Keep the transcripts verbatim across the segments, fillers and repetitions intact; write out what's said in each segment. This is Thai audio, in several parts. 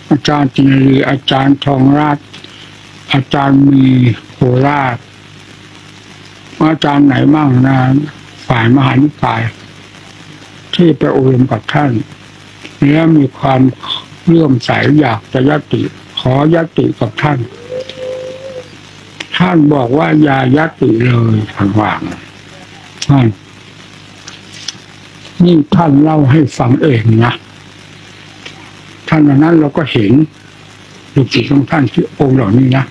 อาจารย์จินรีอาจารย์ทองราชอาจารย์มีโคราชอาจารย์ไหนบ้างนะฝ่ายมหานิกายที่ไปอบรมกับท่านแล้วมีความเลื่อมใสอยากจะยติขอยติกับท่านท่านบอกว่าอย่ายติเลยท่านวางท่านนี่ท่านเล่าให้ฟังเองนะท่านนั้นเราก็เห็นลูกศิษย์ของท่านที่องค์เหล่านี้นะ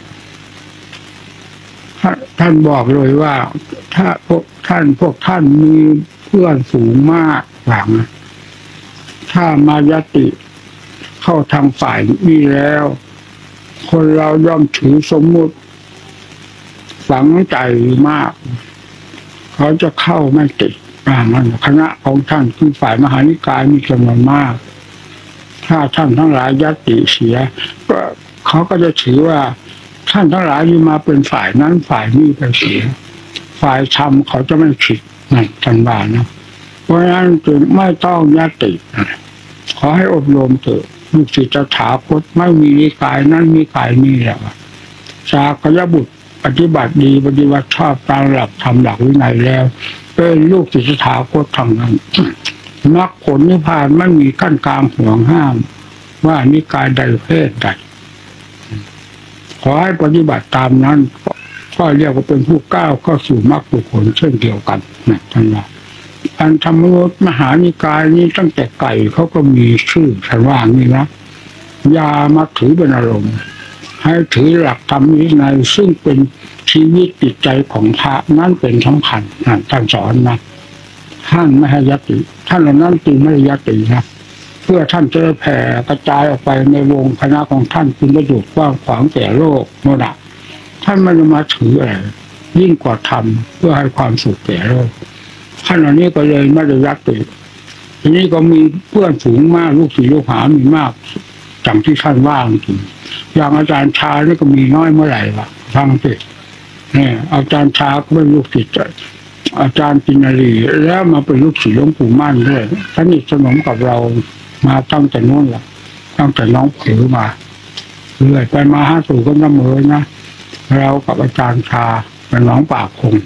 ท่านบอกเลยว่าถ้าพวกท่านพวกท่านมีเพื่อนสูงมากหลังถ้ามายติเข้าทางฝ่ายนี้แล้วคนเราย่อมถือสมมุติฝังใจมากเขาจะเข้าไม่ติดมันคณะของท่านคือฝ่ายมหานิกายมีจำนวนมากถ้าท่านทั้งหลายยติเสียก็เขาก็จะถือว่าท่านทั้งหลายที่มาเป็นฝ่ายนั้นฝ่ายนี้ไปเสียฝ่ายธรรมเขาจะไม่ผิดนั่นท่านว่านะเพราะฉะนั้นจึงไม่ต้องยติขอให้อบรมเถอะลูกศิษย์ถาคตไม่มีนิกายนั้นมีกายนี้แหละสากยบุตรปฏิบัติดีปฏิบัติชอบตามหลักธรรมหลักวินัยแล้วเป็นลูกศิษย์ถาคตทางนั้นมรรคผลนิพพานไม่มีขั้นกลางห่วงห้ามว่านิกายใดเพศใดขอให้ปฏิบัติตามนั้นก็เรียกว่าเป็นผู้ก้าวเข้าสู่มรรคผลเช่นเดียวกันนะท่านว่าอันธรรมยุทธมหานิกายนี้ตั้งแต่ไก่เขาก็มีชื่อท่านว่านี่นะอย่ามาถือเป็นอารมณ์ให้ถือหลักธรรมวินัยซึ่งเป็นชีวิตจิตใจของพระนั่นเป็นสำคัญนะท่านสอนนะท่านไม่ให้ยติท่านเหล่านั้นจึงไม่ได้ยตินะเพื่อท่านจะแผ่กระจายออกไปในวงคณะของท่านคุณประโยชน์กว้างขวางแก่โลกโน่นน่ะท่านไม่ได้มาถืออะไรยิ่งกว่าทำเพื่อให้ความสุขแก่โลกท่านเหล่านี้ก็เลยไม่ได้ยติทีนี้ก็มีเพื่อนฝูงมากลูกศิษย์ลูกหามีมากจังที่ท่านว่างจริงอย่างอาจารย์ชานี่ก็มีน้อยเมื่อไหร่ล่ะฟังสิเนี่ยอาจารย์ชาก็เป็นลูกศิษย์อาจารย์ปิณรีแล้วมาเป็นลูกศิษย์หลวงปู่มั่นด้วยสนิทสนมกับเรามาตั้งแต่นู้นแหละตั้งแต่น้องผือมาเรื่อยไปมาห้าสู่ก็น้ำเมยนะเรากับอาจารย์ชาเป็นน้องปากคง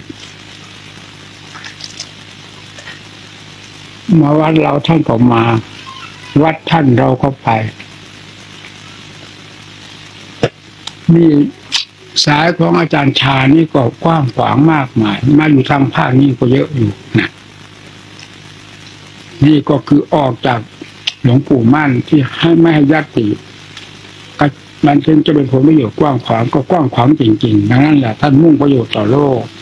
มาวัดเราท่านก็มาวัดท่านเราก็ไปนี่สายของอาจารย์ชานี่ก็กว้างขวางมากมายมาอยู่ทางภาคนี้ก็เยอะอยู่นะนี่ก็คือออกจากหลวงปู่มั่นที่ให้ไม่ให้ยัตติมันจึงจะเป็นผลประโยชน์กว้างขวางก็กว้างขวางจริงๆดังนั้นแหละท่านมุ่งประโยชน์ต่อโลก